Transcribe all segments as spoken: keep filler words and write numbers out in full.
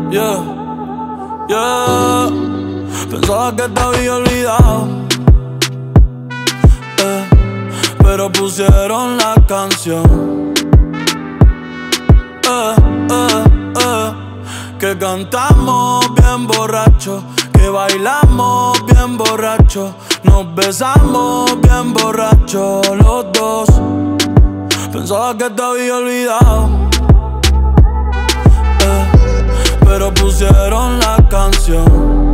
Yeah, yeah. Pensaba que te había olvidado, eh, pero pusieron la canción, eh, eh, eh, que cantamos bien borrachos, que bailamos bien borrachos, nos besamos bien borrachos los dos. Pensaba que te había olvidado, eh, pero pusieron la canción,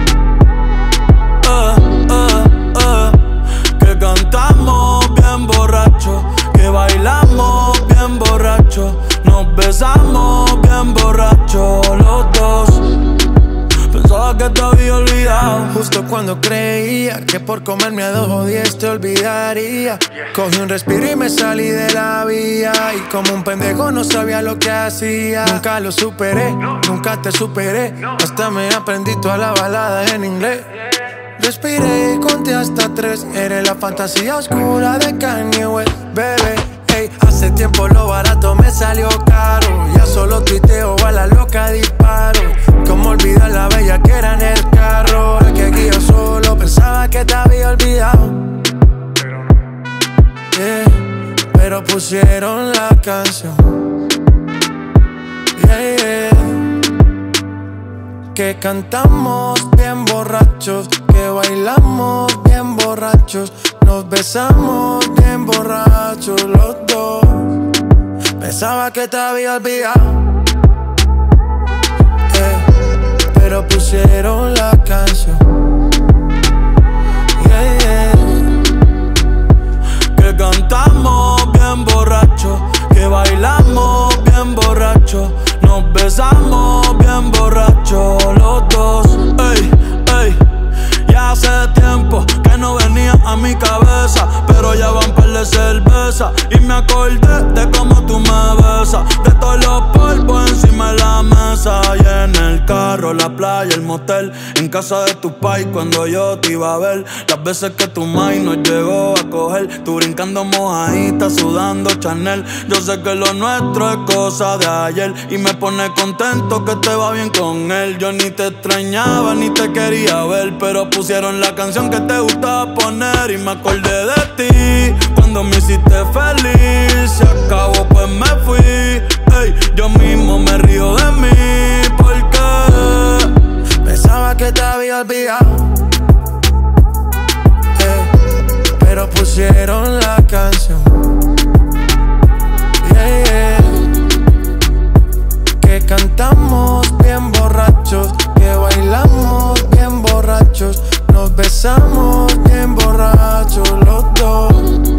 eh, eh, eh, que cantamos bien borrachos, que bailamos bien borrachos, nos besamos bien borrachos los dos. Pensaba que te había olvidado. Justo cuando creía que por comerme a dos o diez te olvidaría, cogí un respiro y me salí de la vía. Y como un pendejo no sabía lo que hacía. Nunca lo superé, nunca te superé. Hasta me aprendí toda la balada en inglés. Respiré y conté hasta tres. Eres la fantasía oscura de Kanye West, bebé. Ey, hace tiempo lo barato me salió caro. Ya solo tuiteo, a la loca disparo. Cómo olvidar la bella que era en el carro. El que aquí yo solo pensaba que te había olvidado, yeah, pero pusieron la canción, yeah, yeah, que cantamos bien borrachos, que bailamos bien borrachos, nos besamos bien borrachos los dos. Pensaba que te había olvidado, yeah, pero pusieron la canción, yeah, yeah, que cantamos bien borrachos, que bailamos bien borrachos, nos besamos bien borrachos los dos. Ey, ey, ya hace tiempo que no venía a mi cabeza, pero ya van par de cerveza y me acordé de cómo tú me besas, de todos los polvos encima de la mesa, y en el carro, la playa, el motel, en casa de tu pai cuando yo te iba a ver, las veces que tu mai nos llegó a coger, tú brincando mojadita, sudando Chanel. Yo sé que lo nuestro es cosa de ayer y me pone contento que te va bien con él. Yo ni te extrañaba ni te quería ver, pero pusieron la canción que te gustaba poner y me acordé de ti cuando me hiciste feliz. Se acabó pues me fui, ey, yo mismo me río de mí porque pensaba que te había olvidado, eh, pero pusieron la canción, yeah, yeah, que cantamos bien borrachos, que bailamos bien borrachos, nos besamos bien borrachos los dos.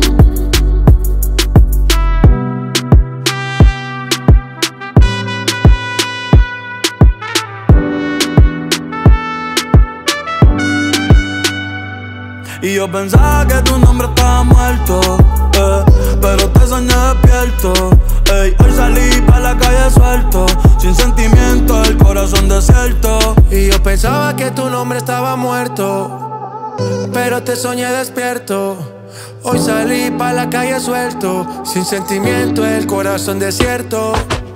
Y yo pensaba que tu nombre estaba muerto, eh, pero te soñé despierto. Ey, hoy salí pa' la calle suelto, sin sentimiento, el corazón desierto. Y yo pensaba que tu nombre estaba muerto, pero te soñé despierto. Hoy salí pa' la calle suelto, sin sentimiento, el corazón desierto.